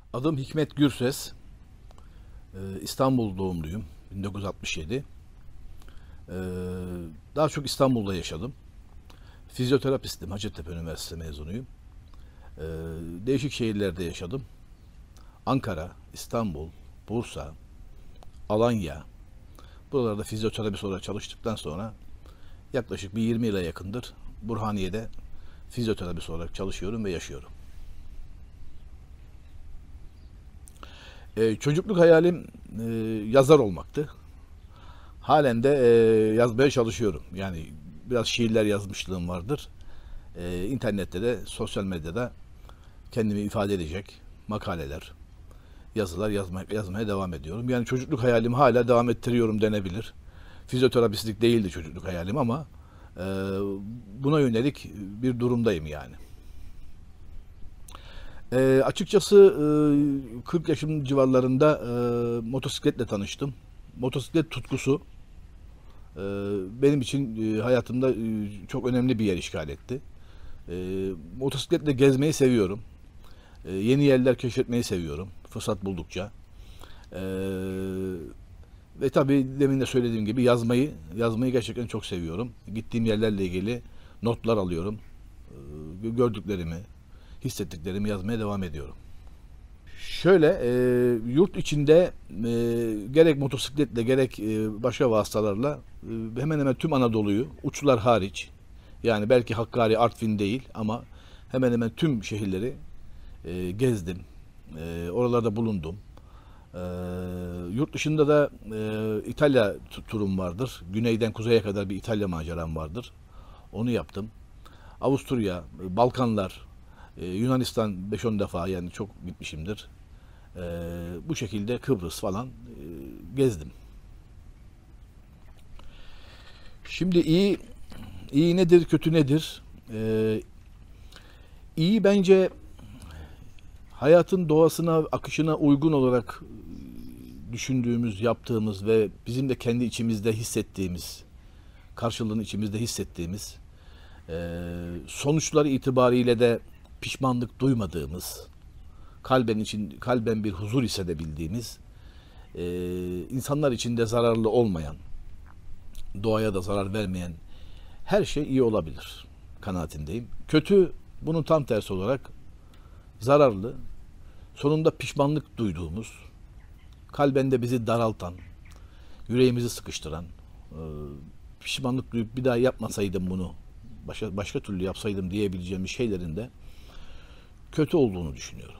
Adım Hikmet Gürses. İstanbul doğumluyum. 1967. Ee, Daha çok İstanbul'da yaşadım. Fizyoterapistim. Hacettepe Üniversitesi mezunuyum. Ee, Değişik şehirlerde yaşadım. Ankara, İstanbul, Bursa, Alanya. Buralarda fizyoterapist olarak çalıştıktan sonra yaklaşık bir 20 yıla yakındır Burhaniye'de fizyoterapist olarak çalışıyorum ve yaşıyorum. Çocukluk hayalim yazar olmaktı. Halen de yazmaya çalışıyorum. Yani biraz şiirler yazmışlığım vardır. İnternette de sosyal medyada kendimi ifade edecek makaleler, yazılar yazmaya devam ediyorum. Yani çocukluk hayalimi hala devam ettiriyorum denebilir. Fizyoterapistlik değildi çocukluk hayalim ama e, buna yönelik bir durumdayım yani. Açıkçası 40 yaşım civarlarında motosikletle tanıştım. Motosiklet tutkusu e, benim için hayatımda çok önemli bir yer işgal etti. Motosikletle gezmeyi seviyorum. Yeni yerler keşfetmeyi seviyorum fırsat buldukça. E, Ve tabii demin de söylediğim gibi yazmayı gerçekten çok seviyorum. Gittiğim yerlerle ilgili notlar alıyorum. Gördüklerimi, hissettiklerimi yazmaya devam ediyorum. Şöyle, yurt içinde gerek motosikletle gerek başka vasıtalarla hemen hemen tüm Anadolu'yu, uçlar hariç, yani belki Hakkari, Artvin değil ama hemen hemen tüm şehirleri gezdim. Oralarda bulundum. E, Yurt dışında da İtalya turum vardır. Güneyden kuzeye kadar bir İtalya maceram vardır. Onu yaptım. Avusturya, Balkanlar, Yunanistan 5-10 defa, yani çok gitmişimdir. Bu şekilde Kıbrıs falan gezdim. Şimdi iyi nedir, kötü nedir? İyi bence hayatın doğasına, akışına uygun olarak düşündüğümüz, yaptığımız ve bizim de kendi içimizde hissettiğimiz, karşılığını içimizde hissettiğimiz, sonuçları itibariyle de pişmanlık duymadığımız, kalben bir huzur hissedebildiğimiz, insanlar için de zararlı olmayan, doğaya da zarar vermeyen her şey iyi olabilir kanaatindeyim. Kötü bunun tam tersi olarak zararlı, sonunda pişmanlık duyduğumuz, kalbende bizi daraltan, yüreğimizi sıkıştıran, pişmanlık duyup bir daha yapmasaydım bunu, başka türlü yapsaydım diyebileceğimiz şeylerin de kötü olduğunu düşünüyorum.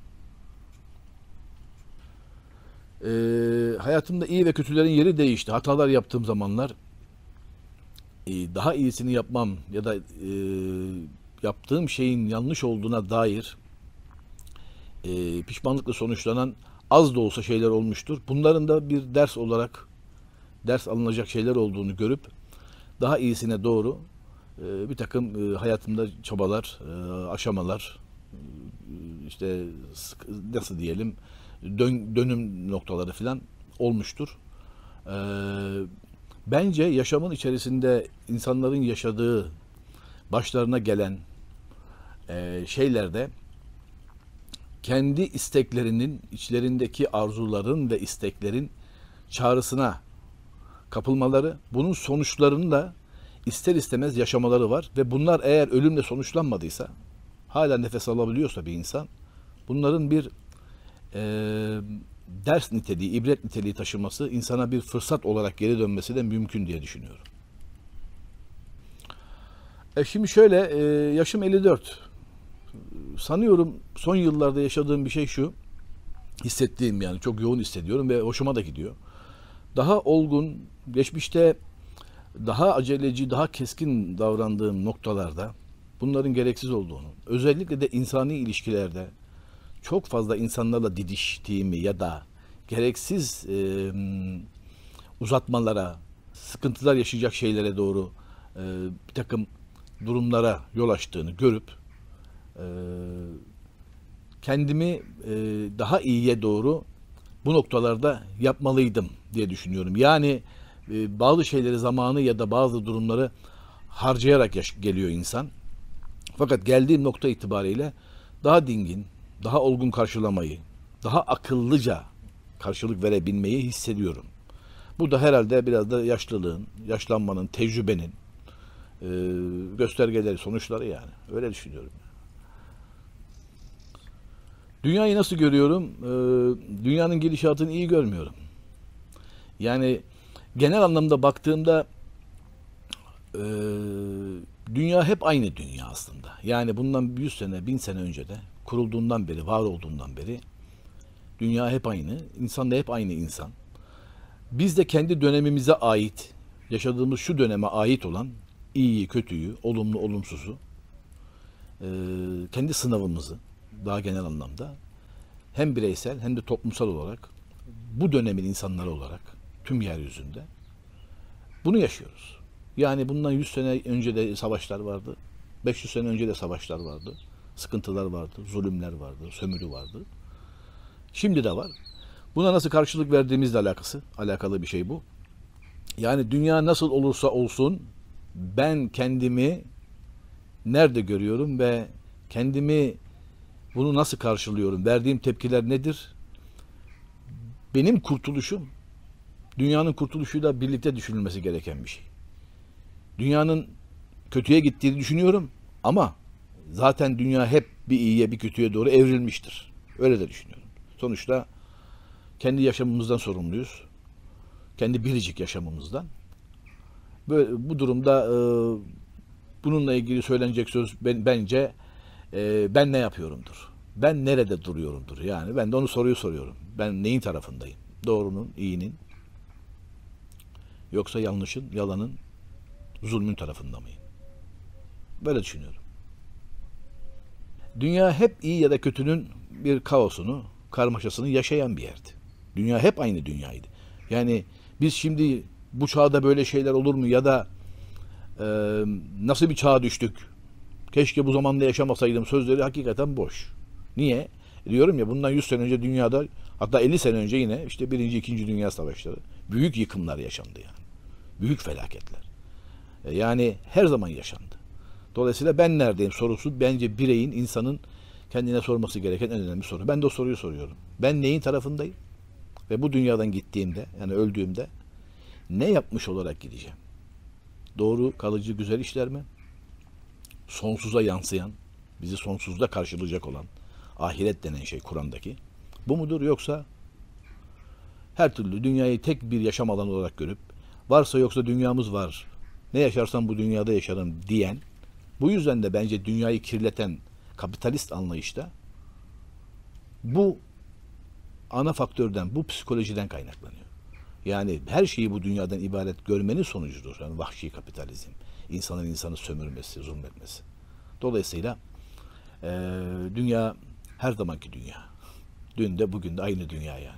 Hayatımda iyi ve kötülerin yeri değişti. Hatalar yaptığım zamanlar daha iyisini yapmam ya da yaptığım şeyin yanlış olduğuna dair pişmanlıkla sonuçlanan az da olsa şeyler olmuştur. Bunların da bir ders alınacak şeyler olduğunu görüp daha iyisine doğru bir takım hayatımda çabalar, aşamalar, işte nasıl diyelim, dönüm noktaları falan olmuştur. Bence yaşamın içerisinde insanların yaşadığı, başlarına gelen şeylerde kendi isteklerinin, içlerindeki arzuların ve isteklerin çağrısına kapılmaları, bunun sonuçlarını da ister istemez yaşamaları var ve bunlar eğer ölümle sonuçlanmadıysa, hala nefes alabiliyorsa bir insan, bunların bir ders niteliği, ibret niteliği taşıması, insana bir fırsat olarak geri dönmesi de mümkün diye düşünüyorum. Şimdi şöyle, yaşım 54. Sanıyorum son yıllarda yaşadığım bir şey şu, hissettiğim, yani çok yoğun hissediyorum ve hoşuma da gidiyor. Daha olgun, geçmişte daha aceleci, daha keskin davrandığım noktalarda bunların gereksiz olduğunu, özellikle de insani ilişkilerde çok fazla insanlarla didiştiğimi ya da gereksiz uzatmalara, sıkıntılar yaşayacak şeylere doğru bir takım durumlara yol açtığını görüp kendimi daha iyiye doğru bu noktalarda yapmalıydım diye düşünüyorum. Yani bazı şeyleri, zamanı ya da bazı durumları harcayarak geliyor insan. Fakat geldiği nokta itibariyle daha dingin, daha olgun karşılamayı, daha akıllıca karşılık verebilmeyi hissediyorum. Bu da herhalde biraz da yaşlılığın, yaşlanmanın, tecrübenin göstergeleri, sonuçları yani. Öyle düşünüyorum. Dünyayı nasıl görüyorum? Dünyanın gidişatını iyi görmüyorum. Yani genel anlamda baktığımda dünya hep aynı dünya aslında. Yani bundan 100 sene, 1000 sene önce de kurulduğundan beri, var olduğundan beri dünya hep aynı. İnsan da hep aynı insan. Biz de kendi dönemimize ait, yaşadığımız şu döneme ait olan iyiyi, kötüyü, olumlu, olumsuzu, kendi sınavımızı daha genel anlamda hem bireysel hem de toplumsal olarak bu dönemin insanları olarak tüm yeryüzünde bunu yaşıyoruz. Yani bundan 100 sene önce de savaşlar vardı. 500 sene önce de savaşlar vardı. Sıkıntılar vardı, zulümler vardı, sömürü vardı. Şimdi de var. Buna nasıl karşılık verdiğimizle alakalı bir şey bu. Yani dünya nasıl olursa olsun ben kendimi nerede görüyorum ve kendimi bunu nasıl karşılıyorum? Verdiğim tepkiler nedir? Benim kurtuluşum dünyanın kurtuluşuyla birlikte düşünülmesi gereken bir şey. Dünyanın kötüye gittiğini düşünüyorum ama zaten dünya hep bir iyiye bir kötüye doğru evrilmiştir. Öyle de düşünüyorum. Sonuçta kendi yaşamımızdan sorumluyuz. Kendi biricik yaşamımızdan. Böyle, bu durumda bununla ilgili söylenecek söz bence ben ne yapıyorumdur. Ben nerede duruyorumdur. Yani ben de onu soruyorum. Ben neyin tarafındayım? Doğrunun, iyinin yoksa yanlışın, yalanın, zulmün tarafında mıyım? Böyle düşünüyorum. Dünya hep iyi ya da kötünün bir kaosunu, karmaşasını yaşayan bir yerdi. Dünya hep aynı dünyaydı. Yani biz şimdi bu çağda böyle şeyler olur mu ya da nasıl bir çağa düştük? Keşke bu zamanda yaşamasaydım sözleri hakikaten boş. Niye? Diyorum ya bundan 100 sene önce dünyada hatta 50 sene önce yine işte 1. 2. Dünya Savaşları büyük yıkımlar yaşandı yani. Büyük felaketler. Yani her zaman yaşandı. Dolayısıyla ben neredeyim sorusu bence bireyin, insanın kendine sorması gereken en önemli soru. Ben de o soruyu soruyorum. Ben neyin tarafındayım? Ve bu dünyadan gittiğimde, yani öldüğümde ne yapmış olarak gideceğim? Doğru, kalıcı, güzel işler mi? Sonsuza yansıyan, bizi sonsuzda karşılayacak olan ahiret denen şey Kur'an'daki. Bu mudur yoksa her türlü dünyayı tek bir yaşam alanı olarak görüp varsa yoksa dünyamız var, ne yaşarsam bu dünyada yaşarım diyen, bu yüzden de bence dünyayı kirleten kapitalist anlayışta bu ana faktörden, bu psikolojiden kaynaklanıyor. Yani her şeyi bu dünyadan ibaret görmenin sonucudur. Yani vahşi kapitalizm, insanın insanı sömürmesi, zulmetmesi. Dolayısıyla dünya her zamanki dünya. Dün de bugün de aynı dünya yani.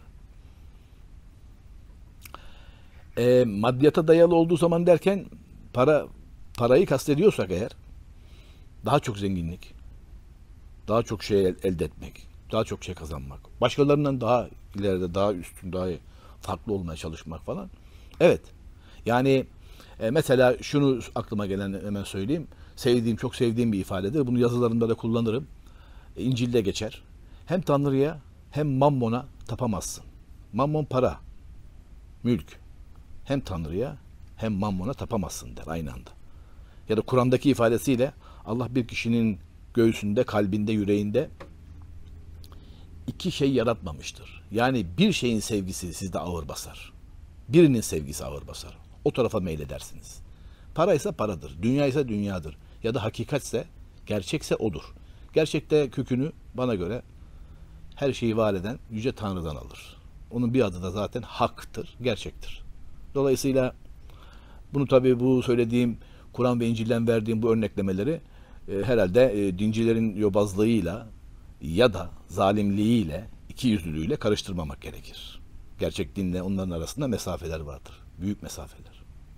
Maddiyata dayalı olduğu zaman derken parayı kastediyorsak eğer daha çok zenginlik, daha çok şey elde etmek, daha çok şey kazanmak, başkalarından daha ileride, daha üstün, daha farklı olmaya çalışmak falan. Evet. Yani mesela şunu aklıma gelen hemen söyleyeyim. Çok sevdiğim bir ifadedir. Bunu yazılarımda da kullanırım. İncil'de geçer. Hem Tanrı'ya hem Mammon'a tapamazsın. Mammon para, mülk. Hem Tanrı'ya hem Mammon'a tapamazsın der aynı anda. Ya da Kur'an'daki ifadesiyle Allah bir kişinin göğsünde, kalbinde, yüreğinde iki şey yaratmamıştır. Yani bir şeyin sevgisi sizde ağır basar. Birinin sevgisi ağır basar. O tarafa meyledersiniz. Para ise paradır. Dünya ise dünyadır. Ya da hakikatse, gerçekse odur. Gerçekte kökünü bana göre her şeyi var eden Yüce Tanrı'dan alır. Onun bir adı da zaten haktır, gerçektir. Dolayısıyla bunu tabii bu söylediğim Kur'an ve İncil'den verdiğim bu örneklemeleri herhalde dincilerin yobazlığıyla ya da zalimliğiyle, ikiyüzlülüğüyle karıştırmamak gerekir. Gerçek dinle onların arasında mesafeler vardır. Büyük mesafeler.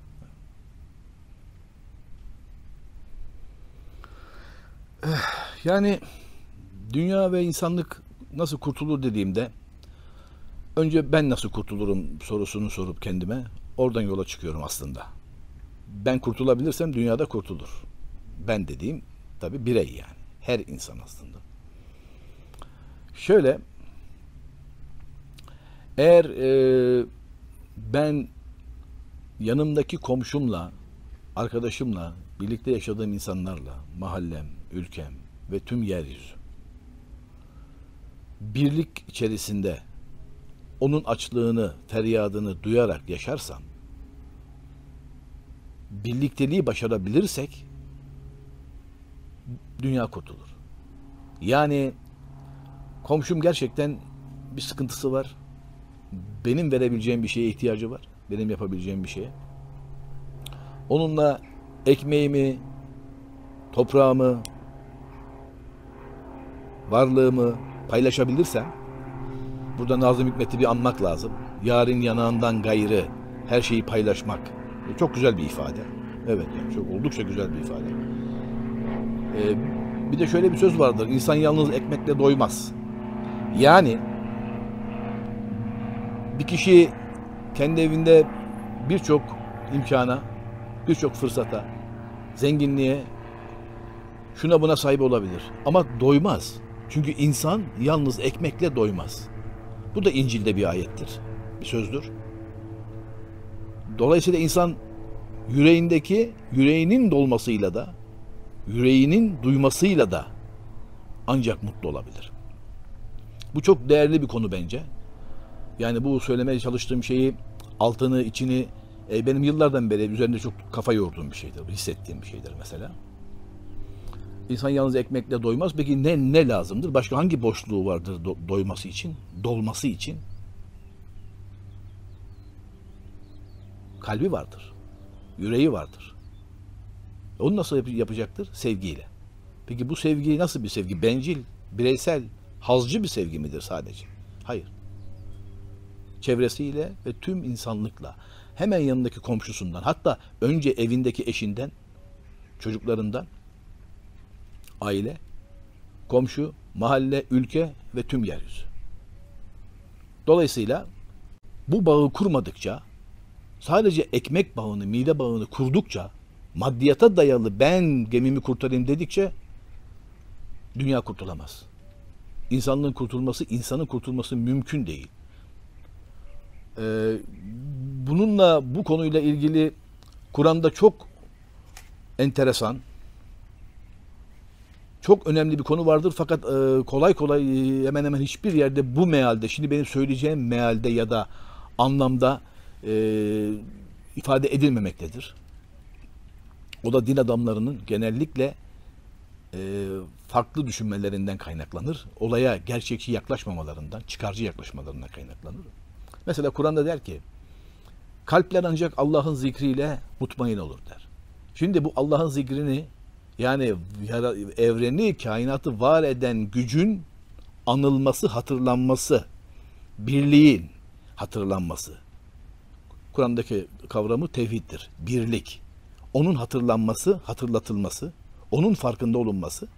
Yani dünya ve insanlık nasıl kurtulur dediğimde önce ben nasıl kurtulurum sorusunu sorup kendime oradan yola çıkıyorum aslında. Ben kurtulabilirsem dünyada kurtulur. Ben dediğim tabii birey yani. Her insan aslında. Şöyle Eğer ben yanımdaki komşumla, arkadaşımla, birlikte yaşadığım insanlarla, mahallem, ülkem ve tüm yeryüzü birlik içerisinde onun açlığını, feryadını duyarak yaşarsam, birlikteliği başarabilirsek dünya kurtulur. Yani komşum gerçekten bir sıkıntısı var. Benim verebileceğim bir şeye ihtiyacı var. Benim yapabileceğim bir şeye. Onunla ekmeğimi, toprağımı, varlığımı paylaşabilirsem, burada Nazım Hikmet'i bir anmak lazım. Yarın yanağından gayrı her şeyi paylaşmak. Çok güzel bir ifade. Evet, yani çok oldukça güzel bir ifade. Bir de şöyle bir söz vardır. İnsan yalnız ekmekle doymaz. Yani bir kişi kendi evinde birçok imkana, birçok fırsata, zenginliğe, şuna buna sahip olabilir. Ama doymaz. Çünkü insan yalnız ekmekle doymaz. Bu da İncil'de bir ayettir, bir sözdür. Dolayısıyla insan yüreğinin dolmasıyla da, yüreğinin duymasıyla da ancak mutlu olabilir. Bu çok değerli bir konu bence. Yani bu söylemeye çalıştığım şeyi, altını, içini benim yıllardan beri üzerinde çok kafa yorduğum bir şeydir, hissettiğim bir şeydir mesela. İnsan yalnız ekmekle doymaz. Peki ne lazımdır? Başka hangi boşluğu vardır doyması için, dolması için? Kalbi vardır, yüreği vardır. Onu nasıl yapacaktır? Sevgiyle. Peki bu sevgi nasıl bir sevgi? Bencil, bireysel, hazcı bir sevgi midir sadece? Hayır. Çevresiyle ve tüm insanlıkla, hemen yanındaki komşusundan, hatta önce evindeki eşinden, çocuklarından, aile, komşu, mahalle, ülke ve tüm yeryüzü. Dolayısıyla bu bağı kurmadıkça, sadece ekmek bağını, mide bağını kurdukça, maddiyata dayalı ben gemimi kurtarayım dedikçe dünya kurtulamaz. İnsanlığın kurtulması, insanın kurtulması mümkün değil. Bu konuyla ilgili Kur'an'da çok enteresan, çok önemli bir konu vardır fakat kolay kolay hemen hemen hiçbir yerde bu mealde, şimdi benim söyleyeceğim mealde ya da anlamda ifade edilmemektedir. O da din adamlarının genellikle farklı düşünmelerinden kaynaklanır. Olaya gerçekçi yaklaşmamalarından, çıkarcı yaklaşmalarından kaynaklanır. Mesela Kur'an'da der ki, kalpler ancak Allah'ın zikriyle mutmain olur der. Şimdi bu Allah'ın zikrini, yani evreni, kainatı var eden gücün anılması, hatırlanması, birliğin hatırlanması. Kur'an'daki kavramı tevhiddir, birlik. Onun hatırlanması, hatırlatılması, onun farkında olunması.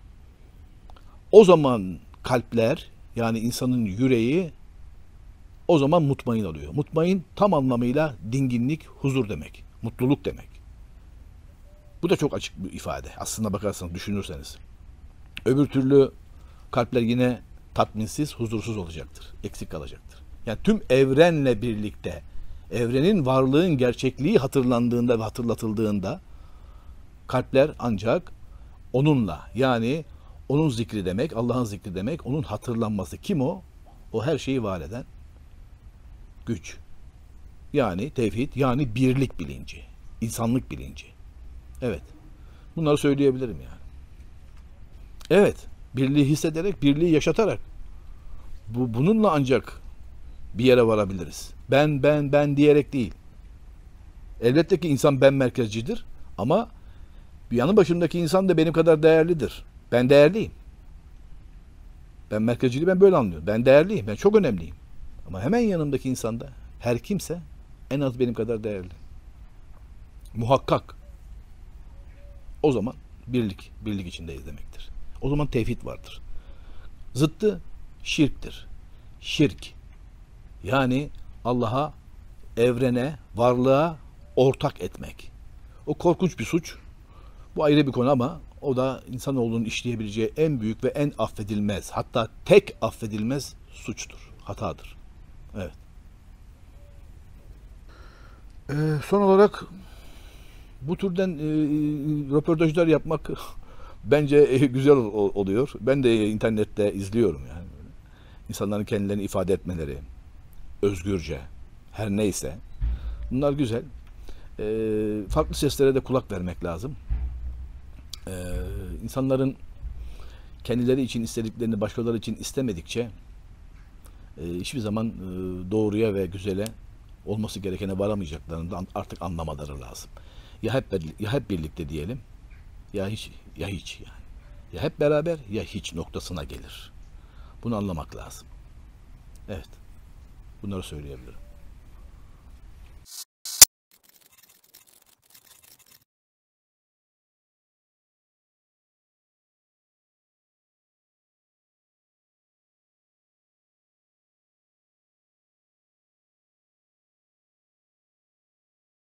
O zaman kalpler, yani insanın yüreği o zaman mutmain oluyor. Mutmain tam anlamıyla dinginlik, huzur demek, mutluluk demek. Bu da çok açık bir ifade. Aslına bakarsanız, düşünürseniz. Öbür türlü kalpler yine tatminsiz, huzursuz olacaktır. Eksik kalacaktır. Yani tüm evrenle birlikte, evrenin varlığın gerçekliği hatırlandığında ve hatırlatıldığında kalpler ancak onunla, yani onun zikri demek, Allah'ın zikri demek, onun hatırlanması. Kim o? O her şeyi var eden güç. Yani tevhid, yani birlik bilinci, insanlık bilinci. Evet. Bunları söyleyebilirim yani. Evet. Birliği hissederek, birliği yaşatarak. Bununla ancak bir yere varabiliriz. Ben diyerek değil. Elbette ki insan ben merkezcidir ama yanı başımdaki insan da benim kadar değerlidir. Ben değerliyim. Ben merkezciliği ben böyle anlıyorum. Ben değerliyim. Ben çok önemliyim. Ama hemen yanımdaki insan da her kimse en az benim kadar değerli. Muhakkak. O zaman birlik içindeyiz demektir. O zaman tevhid vardır. Zıttı şirktir. Şirk. Yani Allah'a, evrene, varlığa ortak etmek. O korkunç bir suç. Bu ayrı bir konu ama o da insanoğlunun işleyebileceği en büyük ve en affedilmez, hatta tek affedilmez suçtur, hatadır. Evet. Son olarak bu türden röportajlar yapmak bence güzel oluyor. Ben de internette izliyorum yani. İnsanların kendilerini ifade etmeleri, özgürce, her neyse. Bunlar güzel. Farklı seslere de kulak vermek lazım. İnsanların kendileri için istediklerini başkaları için istemedikçe hiçbir zaman doğruya ve güzele olması gerekene varamayacaklarını da artık anlamaları lazım. Ya hep birlikte diyelim, ya hiç yani. Ya hep beraber ya hiç noktasına gelir. Bunu anlamak lazım. Evet. Bunları söyleyebilirim.